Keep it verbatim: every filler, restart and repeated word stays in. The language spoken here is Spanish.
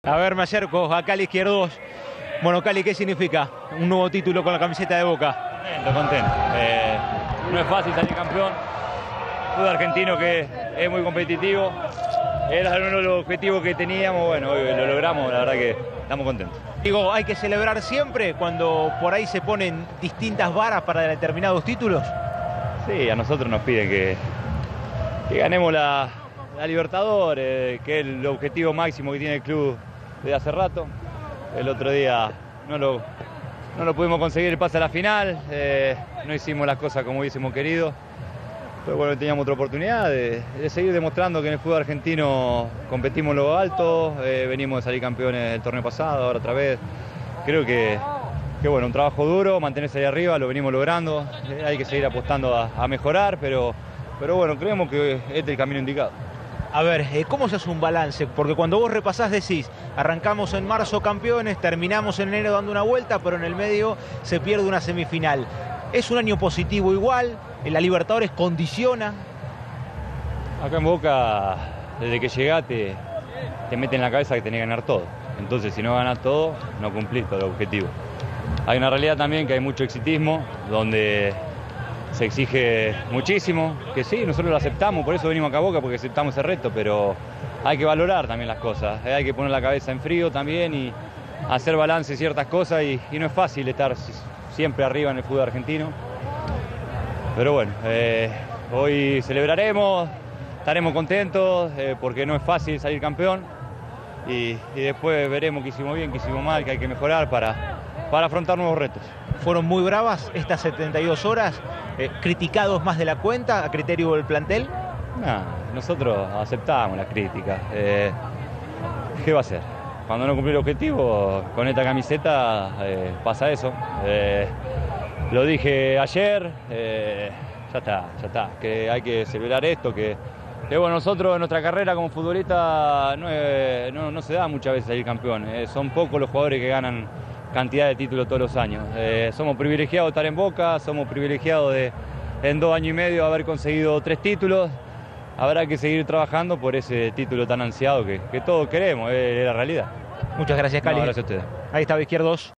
A ver, me acerco a Cali Izquierdos. Bueno, Cali, ¿qué significa un nuevo título con la camiseta de Boca? Contento, contento. Eh, no es fácil salir campeón. Fútbol argentino que es muy competitivo. Era uno de los objetivos que teníamos. Bueno, hoy lo logramos, la verdad que estamos contentos. Digo, ¿hay que celebrar siempre cuando por ahí se ponen distintas varas para determinados títulos? Sí, a nosotros nos piden que, que ganemos la, la Libertadores, que es el objetivo máximo que tiene el club desde hace rato. El otro día no lo, no lo pudimos conseguir el pase a la final, eh, no hicimos las cosas como hubiésemos querido, pero bueno, teníamos otra oportunidad de, de seguir demostrando que en el fútbol argentino competimos en lo alto, eh, venimos de salir campeones del torneo pasado, ahora otra vez. Creo que, que bueno, un trabajo duro, mantenerse ahí arriba, lo venimos logrando, eh, hay que seguir apostando a, a mejorar, pero, pero bueno, creemos que este es el camino indicado. A ver, ¿cómo se hace un balance? Porque cuando vos repasás decís, arrancamos en marzo campeones, terminamos en enero dando una vuelta, pero en el medio se pierde una semifinal. ¿Es un año positivo igual? ¿La Libertadores condiciona? Acá en Boca, desde que llegaste, te mete en la cabeza que tenés que ganar todo. Entonces, si no ganas todo, no cumplís todo el objetivo. Hay una realidad también que hay mucho exitismo, donde se exige muchísimo, que sí, nosotros lo aceptamos, por eso venimos acá a Boca, porque aceptamos ese reto, pero hay que valorar también las cosas, hay que poner la cabeza en frío también y hacer balance de ciertas cosas y, y no es fácil estar siempre arriba en el fútbol argentino. Pero bueno, eh, hoy celebraremos, estaremos contentos eh, porque no es fácil salir campeón y, y después veremos qué hicimos bien, qué hicimos mal, que hay que mejorar para, para afrontar nuevos retos. Fueron muy bravas estas setenta y dos horas, eh, criticados más de la cuenta a criterio del plantel. Nah, nosotros aceptamos las críticas. Eh, ¿Qué va a hacer? Cuando no cumplí el objetivo, con esta camiseta eh, pasa eso. Eh, lo dije ayer, eh, ya está, ya está. Que hay que celebrar esto, que, que bueno, nosotros en nuestra carrera como futbolista no, eh, no, no se da muchas veces salir campeón. Eh, son pocos los jugadores que ganan cantidad de títulos todos los años. Eh, somos privilegiados de estar en Boca, somos privilegiados de en dos años y medio haber conseguido tres títulos. Habrá que seguir trabajando por ese título tan ansiado que, que todos queremos, es la realidad. Muchas gracias, Cali. No, gracias a ustedes. Ahí estaba Izquierdos.